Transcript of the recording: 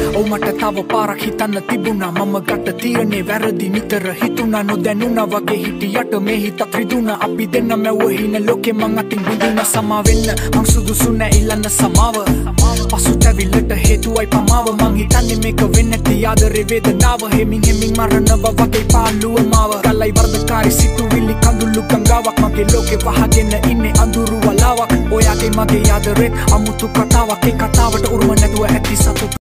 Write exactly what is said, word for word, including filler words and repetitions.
ඔව් මට තව පාරක් හිතන්න තිබුණා මම ගත තීරණේ වැරදි නිතර හිතුණා නොදැනුණා වගේ හිටියට මේ හිතත් රිදුණා අපි දෙන්න මැව්ව හින ලෝකෙ මං අතින් බුදුනා සමා වෙන්න මං සුදුසු නෑ ඉල්ලන්න සමාව පසුතැවිල්ලට හේතුවයි පමාව මං හිතන්නේ මේක වෙන්නේ නැති ආදරේ වේදනාව හෙමින් හෙමින් මරනවා වගේ පාළුව මාව කලයි වර්ධකාරී සිතුවිලි කඳුළු ගංගාවක් මගේ ලෝකෙ වහගෙන ඉන්නේ අඳුරු වලාවක් ඔයාගේ මගේ ආදරේ අමුතු කතාවක් ඒ කතාවට උරුම නැතුව ඇති සතුට